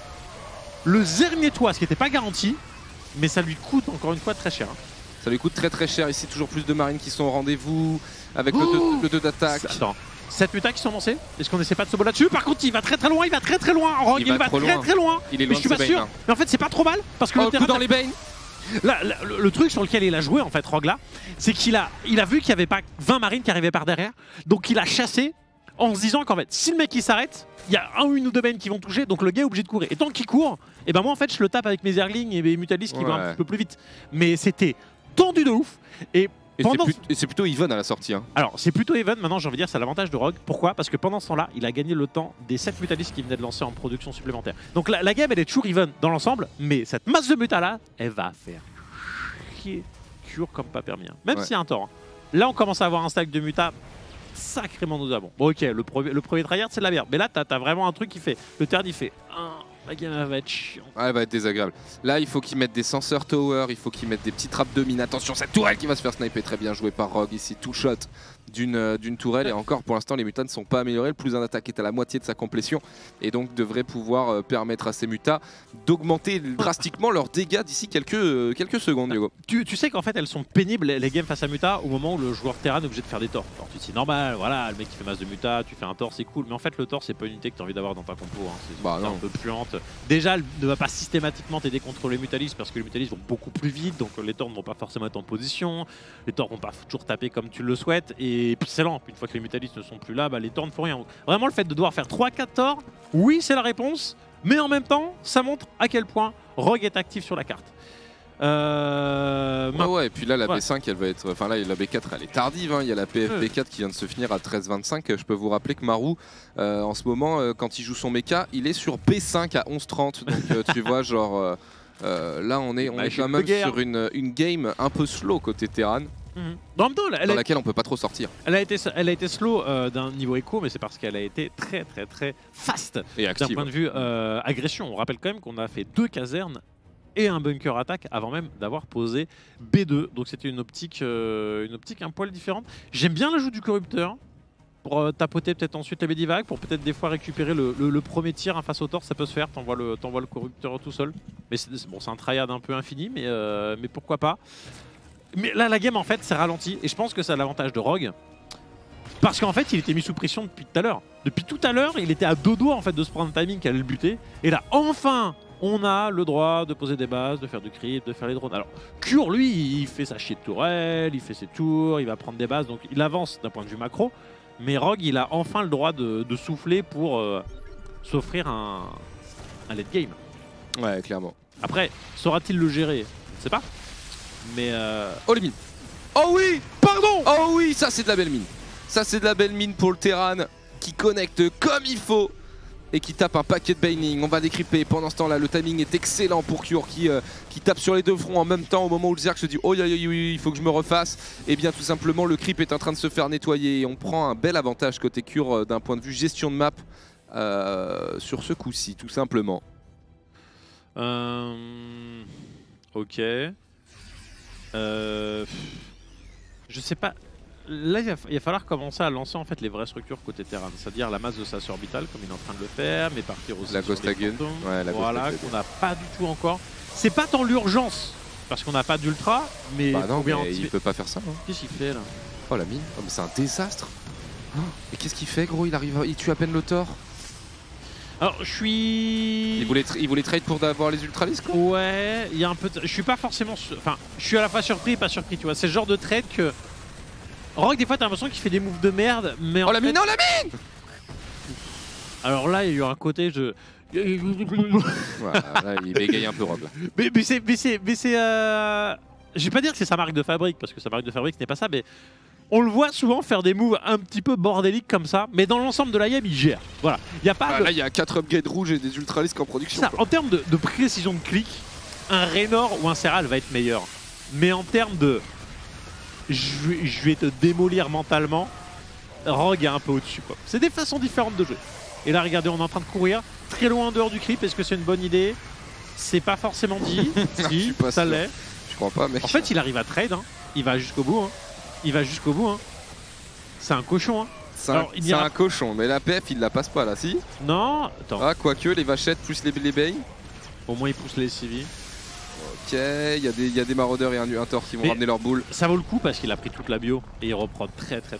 le Zernietois, ce qui n'était pas garanti, mais ça lui coûte encore une fois très cher. Hein. Ça lui coûte très cher ici, toujours plus de marines qui sont au rendez-vous avec le 2 d'attaque. Attends, 7 mutas qui sont lancés. Est-ce qu'on essaie pas de se botter là-dessus? Par contre, il va très loin, Rogue, il va très loin. Il est loin, mais je suis pas sûr. Hein. Mais en fait, c'est pas trop mal parce que le terrain dans les Bane. Là, le truc sur lequel il a joué en fait, Rogue là, c'est qu'il a vu qu'il n'y avait pas 20 marines qui arrivaient par derrière. Donc il a chassé en se disant qu'en fait, si le mec il s'arrête, il y a une ou deux Bane qui vont toucher, donc le gars est obligé de courir. Et tant qu'il court, et moi en fait je le tape avec mes Zerglings et mes Mutalisques qui vont un petit peu plus vite. Mais c'était tendu de ouf. Et c'est plutôt even à la sortie. Hein. Alors c'est plutôt even, maintenant j'ai envie de dire c'est l'avantage de Rogue. Pourquoi? Parce que pendant ce temps-là, il a gagné le temps des 7 Mutalisques qu'il venait de lancer en production supplémentaire. Donc la game elle est toujours even dans l'ensemble, mais cette masse de mutas là, elle va faire chier cure comme pas permis. Hein. Même s'il y a un tort. Hein. Là on commence à avoir un stack de mutas sacrément nous avons. Bon ok, le premier tryhard c'est de la merde, mais là t'as vraiment un truc qui fait, le turn il fait la game elle va être chiante. Ouais, elle va être désagréable. Là il faut qu'ils mettent des sensors tower, il faut qu'ils mettent des petites trappes de mine. Attention, cette tourelle qui va se faire sniper, très bien joué par Rogue ici, tout shot d'une tourelle. Et encore pour l'instant les mutas ne sont pas améliorés, le plus un attaque est à la moitié de sa complétion et donc devrait pouvoir permettre à ces mutas d'augmenter drastiquement leurs dégâts d'ici quelques secondes. Hugo. Tu sais qu'en fait elles sont pénibles les games face à mutas au moment où le joueur Terran est obligé de faire des torts. Alors tu te dis normal, voilà, le mec qui fait masse de mutas, tu fais un tort c'est cool, mais en fait le tort c'est pas une unité que tu as envie d'avoir dans ta compo. Hein. C'est un peu puante. Déjà elle ne va pas systématiquement t'aider contre les mutalistes parce que les mutalistes vont beaucoup plus vite, donc les torts ne vont pas forcément être en position, les torts vont pas toujours taper comme tu le souhaites et puis c'est lent. Une fois que les mutalistes ne sont plus là, les torts ne font rien. Donc, vraiment le fait de devoir faire 3-4 torts, oui c'est la réponse, mais en même temps ça montre à quel point Rogue est actif sur la carte. Ouais, et puis là la Ouais. B5 elle va être. Enfin là la B4 elle est tardive, hein. Il y a la PFB4 qui vient de se finir à 13-25. Je peux vous rappeler que Maru en ce moment quand il joue son mecha, il est sur B5 à 11-30. Donc tu vois genre là on est quand même sur une game un peu slow côté Terran. Dans le dos, Dans laquelle on peut pas trop sortir. Elle a été slow d'un niveau écho, mais c'est parce qu'elle a été très fast Et d'un active. point de vue agression. On rappelle quand même qu'on a fait 2 casernes et un bunker attaque avant même d'avoir posé B2. Donc c'était une optique un poil différente. J'aime bien l'ajout du corrupteur pour tapoter peut-être ensuite les Medivac, pour peut-être des fois récupérer le premier tir face au torse, ça peut se faire. T'envoies le corrupteur tout seul. Mais c'est un tryhard un peu infini, mais pourquoi pas. Mais là, la game, en fait, s'est ralentie. Et je pense que c'est l'avantage de Rogue. Parce qu'en fait, il était mis sous pression depuis tout à l'heure. Depuis tout à l'heure, il était à 2 doigts en fait, de se prendre un timing qui allait le buter. Et là, enfin, on a le droit de poser des bases, de faire du creep, de faire les drones. Alors, Cure, lui, il fait sa shit tourelle, il fait ses tours, il va prendre des bases. Donc, il avance d'un point de vue macro. Mais Rogue, il a enfin le droit de souffler pour s'offrir un late game. Ouais, clairement. Après, saura-t-il le gérer? Je ne sais pas. Mais Oh les mines. Oh oui. pardon. Oh oui, ça c'est de la belle mine. Ça c'est de la belle mine pour le Terran qui connecte comme il faut et qui tape un paquet de baining. On va décrypter. Pendant ce temps-là, le timing est excellent pour Cure qui tape sur les deux fronts en même temps au moment où le Zerg se dit oh il faut que je me refasse. Et bien tout simplement le creep est en train de se faire nettoyer et on prend un bel avantage côté Cure d'un point de vue gestion de map sur ce coup-ci tout simplement. Ok. Je sais pas. Là, il va falloir commencer à lancer en fait les vraies structures côté Terran, c'est-à-dire la masse de sas orbital comme il est en train de le faire, mais partir aussi La sur Ghost les Hagen. fantômes, Ouais, la Ghost voilà, Hagen. qu'on n'a pas du tout encore. C'est pas tant l'urgence parce qu'on n'a pas d'ultra, mais Bah non, faut bien mais anticiper. il peut pas faire ça. Hein. Qu'est-ce qu'il fait là? Oh la mine. Oh, mais c'est un désastre. Et qu'est-ce qu'il fait gros? Il tue à peine le Thor. Alors, je suis. Il voulait trade pour avoir les ultralistes quoi. Ouais, il y a un peu. Je suis pas forcément. Enfin, je suis à la fois surpris et pas surpris, tu vois. C'est le genre de trade que. Rogue, des fois, t'as l'impression qu'il fait des moves de merde, mais en Oh la fait... mine, non la mine. Alors là, il y a eu un côté, Voilà, là, il bégaye un peu Rogue là. mais c'est. Je vais pas dire que c'est sa marque de fabrique, parce que sa marque de fabrique, ce n'est pas ça, mais. On le voit souvent faire des moves un petit peu bordéliques comme ça, mais dans l'ensemble de la game, il gère. Voilà. Il y a pas Ah, de... là, il y a 4 upgrades rouges et des ultralisques en production. Ça, quoi. en termes de précision de clic, un Raynor ou un Serral va être meilleur. Mais en termes de... Je vais te démolir mentalement, Rogue est un peu au-dessus. C'est des façons différentes de jouer. Et là, regardez, on est en train de courir très loin en dehors du creep. Est-ce que c'est une bonne idée? C'est pas forcément dit. Je Si, suis pas ça sûr. l'est. Je crois pas, mec. En fait, il arrive à trade. Hein. Il va jusqu'au bout. Hein. Il va jusqu'au bout. Hein. C'est un cochon. Hein. C'est un cochon, mais la PF il la passe pas là, si? Non, attends. Ah, quoique, les vachettes plus les bays. Au moins, il pousse les CV. Ok, il y a des maraudeurs et un Thor qui vont Mais- ramener leur boule. Ça vaut le coup parce qu'il a pris toute la bio et il reprend très vite.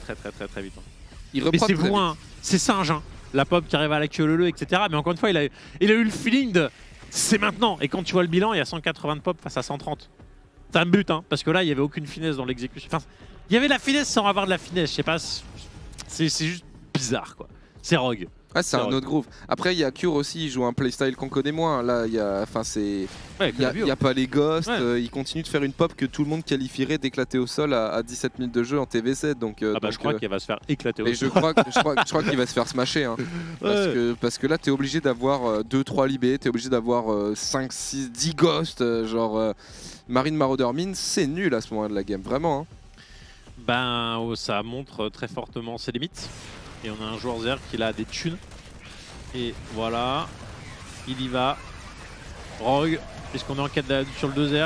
Il Mais reprend c'est très loin, hein. C'est singe, hein. La pop qui arrive à la queue leu, etc. Mais encore une fois, il a eu le feeling de c'est maintenant. Et quand tu vois le bilan, il y a 180 de pop face à 130. C'est un but, hein, parce que là, il n'y avait aucune finesse dans l'exécution. Enfin, il y avait de la finesse sans avoir de la finesse. Je sais pas, c'est juste bizarre, quoi. C'est Rogue. Ouais, c'est un Rogue. autre groove. Après, il y a Cure aussi, il joue un playstyle qu'on connaît moins. Là, il y a. Enfin, c'est. Ouais, Il n'y a pas les ghosts, Ouais. il continue de faire une pop que tout le monde qualifierait d'éclater au sol à 17 minutes de jeu en TV7. Donc, Ah bah, donc, je crois qu'il va se faire éclater au et je sol. crois qu'il va se faire smasher. Hein. Ouais. Parce que là, t'es obligé d'avoir 2-3 libés, t'es obligé d'avoir 5, 6, 10 ghosts. Marine Marauder Mine, c'est nul à ce moment de la game, vraiment. Hein. Ben, ça montre très fortement ses limites. Et on a un joueur Zerg qui a des thunes. Et voilà, il y va. Rogue, puisqu'on est en quête sur le 2R.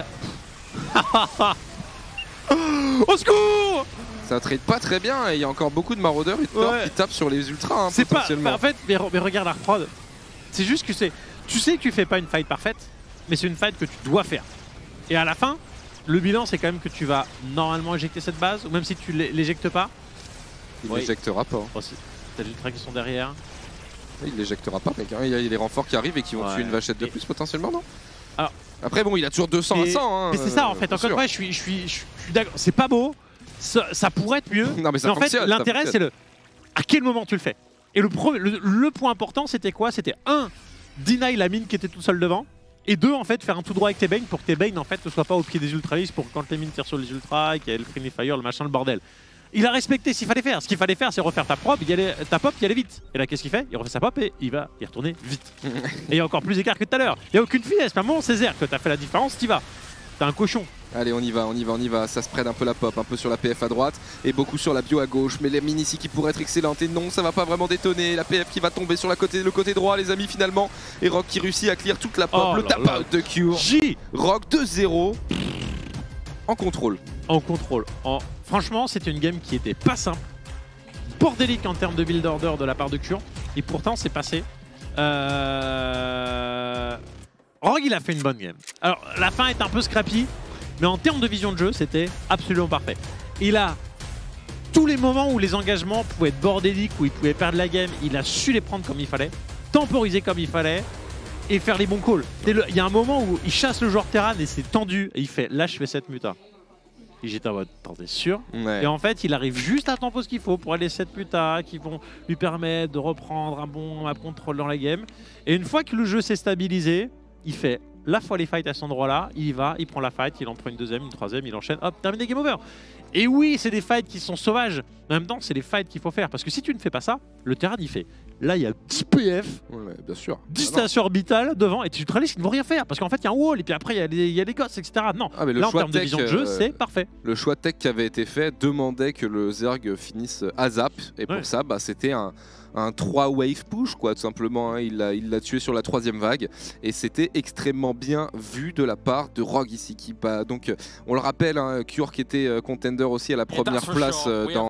Au secours! Ça trade pas très bien et il y a encore beaucoup de maraudeurs et de Thor Ouais. qui tapent sur les ultras hein, C'est pas. potentiellement. En fait, mais regarde la reprod. C'est juste que c'est. Tu sais que tu fais pas une fight parfaite, mais c'est une fight que tu dois faire. Et à la fin, le bilan c'est quand même que tu vas normalement éjecter cette base, ou même si tu l'éjectes pas. Il Oui. l'éjectera pas. Hein. Oh, t'as des ultras qui sont derrière. Il l'éjectera pas, mec. Hein. Il y a les renforts qui arrivent et qui vont Ouais. tuer une vachette de Et- plus potentiellement, non? Alors- Après, bon, il a toujours 200 à 100. Hein, Mais c'est ça en fait, bien encore une sûr. fois, je suis d'accord. C'est pas beau, ça pourrait être mieux. Non, mais ça en fait, fonctionne, ça l'intérêt c'est fonctionne. à quel moment tu le fais. Et le point important c'était quoi? C'était un, deny la mine qui était tout seul devant. Et 2, en fait, faire un tout droit avec tes Bane pour que tes Bane en fait ne soient pas au pied des Ultralis pour que quand les mines tirent sur les Ultras, qu'il y ait le Friendly Fire, le machin, le bordel. Il a respecté ce qu'il fallait faire. Ce qu'il fallait faire, c'est refaire ta pop, y aller vite. Et là, qu'est-ce qu'il fait? Il refait sa pop et il va y retourner vite. Et il y a encore plus d'écart que tout à l'heure. Il n'y a aucune finesse. Maman, Césaire, que t'as fait la différence, t'y vas. T'es un cochon. Allez, on y va. Ça spread un peu la pop, un peu sur la PF à droite et beaucoup sur la bio à gauche. Mais les mines ici qui pourraient être excellentes. Et non, ça va pas vraiment détonner. La PF qui va tomber sur le côté droit, les amis, finalement. Et Rogue qui réussit à clear toute la pop. Oh le tap-out de Cure. J. Rogue 2-0 en contrôle. En contrôle. Franchement, c'était une game qui était pas simple. Bordélique en termes de build order de la part de Cure. Et pourtant, c'est passé. Rogue, il a fait une bonne game. Alors, la fin est un peu scrappy. Mais en termes de vision de jeu, c'était absolument parfait. Il a tous les moments où les engagements pouvaient être bordéliques, où il pouvait perdre la game, il a su les prendre comme il fallait, temporiser comme il fallait et faire les bons calls. Il y a un moment où il chasse le joueur Terran et c'est tendu et il fait là je fais cette muta. Et j'étais en mode t'es sûr? Ouais. Et en fait il arrive juste à tempo ce qu'il faut pour aller 7 mutas qui vont lui permettre de reprendre un bon contrôle dans la game. Et une fois que le jeu s'est stabilisé, il fait la fois les fights à cet endroit-là, il y va, il prend la fight, il en prend une deuxième, une troisième, il enchaîne, hop, terminé, game over. Et oui, c'est des fights qui sont sauvages, mais en même temps, c'est les fights qu'il faut faire. Parce que si tu ne fais pas ça, le terrain, il fait. Là, il y a 10 PF, Ouais, bien sûr. 10 stations orbitales devant, et tu te réalises qu'ils ne vont rien faire. Parce qu'en fait, il y a un wall, et puis après, il y a des gosses, etc. Non, Ah, mais le là, en choix termes de tech, vision de jeu, c'est parfait. Le choix tech qui avait été fait demandait que le Zerg finisse à zap. Et pour ça, bah, c'était un 3 wave push, quoi, tout simplement. Hein. Il l'a tué sur la 3e vague. Et c'était extrêmement bien vu de la part de Rogue ici. Donc, on le rappelle, hein, Cure qui était contender aussi à la première place dans